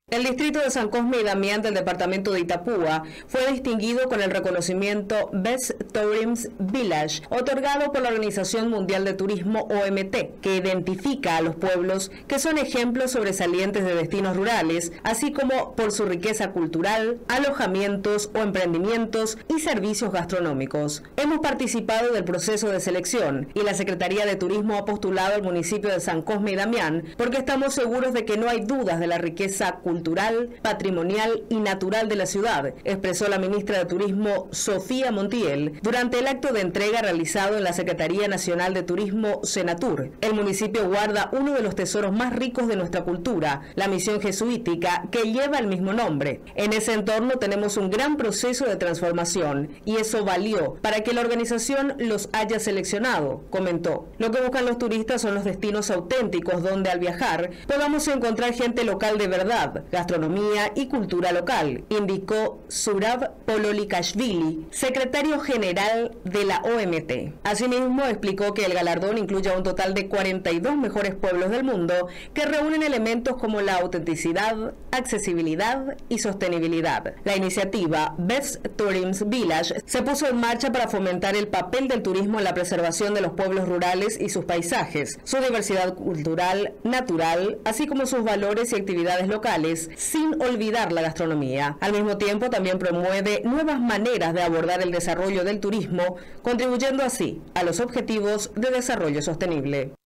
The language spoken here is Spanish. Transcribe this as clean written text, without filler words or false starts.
El distrito de San Cosme y Damián del departamento de Itapúa fue distinguido con el reconocimiento Best Tourism Village, otorgado por la Organización Mundial de Turismo OMT, que identifica a los pueblos que son ejemplos sobresalientes de destinos rurales, así como por su riqueza cultural, alojamientos o emprendimientos y servicios gastronómicos. Hemos participado del proceso de selección y la Secretaría de Turismo ha postulado al municipio de San Cosme y Damián porque estamos seguros de que no hay dudas de la riqueza cultural, patrimonial y natural de la ciudad, expresó la ministra de Turismo Sofía Montiel durante el acto de entrega realizado en la Secretaría Nacional de Turismo Senatur. El municipio guarda uno de los tesoros más ricos de nuestra cultura, la misión jesuítica que lleva el mismo nombre. En ese entorno tenemos un gran proceso de transformación y eso valió para que la organización los haya seleccionado, comentó. Lo que buscan los turistas son los destinos auténticos donde al viajar podamos encontrar gente local de verdad, gastronomía y cultura local, indicó Surab Pololikashvili, secretario general de la OMT. Asimismo, explicó que el galardón incluye a un total de 42 mejores pueblos del mundo que reúnen elementos como la autenticidad, accesibilidad y sostenibilidad. La iniciativa Best Tourism Village se puso en marcha para fomentar el papel del turismo en la preservación de los pueblos rurales y sus paisajes, su diversidad cultural, natural, así como sus valores y actividades locales, sin olvidar la gastronomía. Al mismo tiempo, también promueve nuevas maneras de abordar el desarrollo del turismo, contribuyendo así a los objetivos de desarrollo sostenible.